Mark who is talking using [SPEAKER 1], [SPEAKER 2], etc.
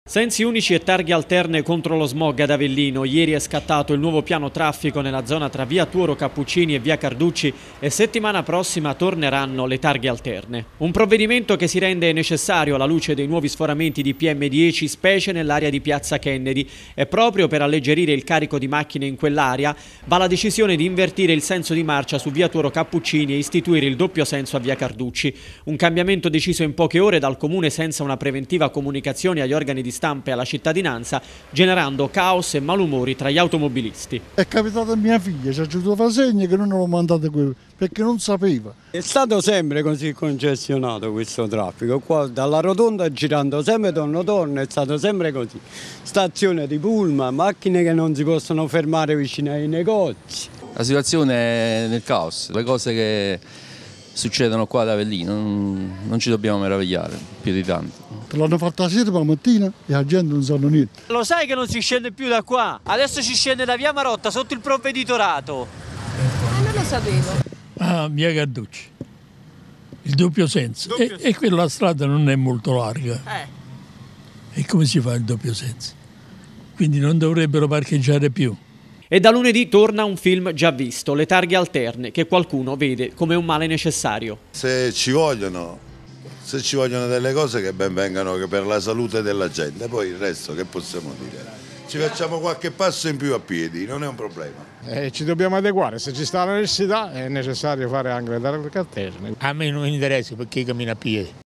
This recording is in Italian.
[SPEAKER 1] Sensi unici e targhe alterne contro lo smog ad Avellino. Ieri è scattato il nuovo piano traffico nella zona tra via Tuoro Cappuccini e via Carducci e settimana prossima torneranno le targhe alterne. Un provvedimento che si rende necessario alla luce dei nuovi sforamenti di PM10, specie nell'area di piazza Kennedy. E proprio per alleggerire il carico di macchine in quell'area va la decisione di invertire il senso di marcia su via Tuoro Cappuccini e istituire il doppio senso a via Carducci. Un cambiamento deciso in poche ore dal comune senza una preventiva comunicazione agli organi di stampa e alla cittadinanza, generando caos e malumori tra gli automobilisti.
[SPEAKER 2] È capitato a mia figlia, ci ha giunto la segna che non l'ho mandato qui perché non sapeva.
[SPEAKER 3] È stato sempre così congestionato questo traffico, qua dalla rotonda girando sempre torno, è stato sempre così. Stazione di pullman, macchine che non si possono fermare vicino ai negozi.
[SPEAKER 4] La situazione è nel caos, le cose che succedono qua ad Avellino non ci dobbiamo meravigliare più di tanto.
[SPEAKER 2] L'hanno fatta la sera per la mattina e la gente non sa niente.
[SPEAKER 1] Lo sai che non si scende più da qua? Adesso si scende da via Marotta sotto il provveditorato.
[SPEAKER 5] Non lo sapevo.
[SPEAKER 6] Ah, via Carducci. Il doppio senso. E quella strada non è molto larga. E come si fa il doppio senso? Quindi non dovrebbero parcheggiare più.
[SPEAKER 1] E da lunedì torna un film già visto, Le targhe alterne, che qualcuno vede come un male necessario.
[SPEAKER 7] Se ci vogliono delle cose che ben vengano per la salute della gente, poi il resto che possiamo dire? Ci facciamo qualche passo in più a piedi, non è un problema.
[SPEAKER 8] Ci dobbiamo adeguare, se ci sta la necessità è necessario fare anche le targhe alterne.
[SPEAKER 9] A me non interessa perché cammino a piedi.